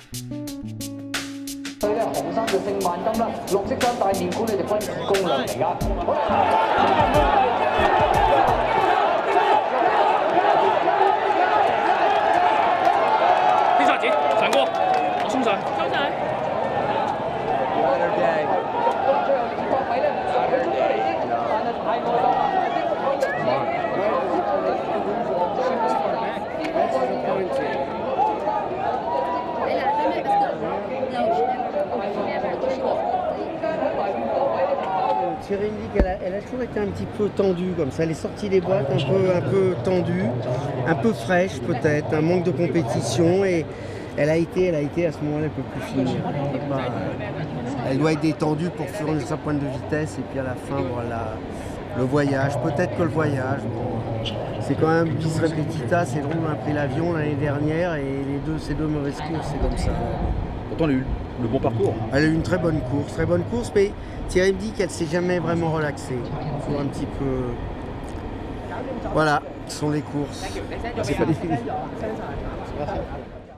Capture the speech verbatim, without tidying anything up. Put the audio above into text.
所以咧，紅衫就姓萬金啦，綠色衫戴面箍咧就軍事攻略嚟㗎。 啲殺子，上哥，我衝上。 收仔。 最後連國位咧，佢出咗嚟先，但係太過多啦。 Thierry me dit qu'elle a, elle a toujours été un petit peu tendue comme ça, elle est sortie des boîtes un peu, un peu tendue, un peu fraîche peut-être, un manque de compétition et elle a été, elle a été à ce moment-là, elle ne peut plus finir. Elle, peut pas, elle doit être détendue pour fournir sa pointe de vitesse et puis à la fin voilà, le voyage, peut-être que le voyage, bon, c'est quand même bis repetita, c'est drôle, on a pris l'avion l'année dernière et les deux, ces deux mauvaises courses, c'est comme ça. Pourtant, elle a eu le bon parcours. Elle a eu une très bonne course, très bonne course, mais Thierry me dit qu'elle ne s'est jamais vraiment relaxée. Toujours un petit peu... Voilà, ce sont les courses. C'est pas difficile.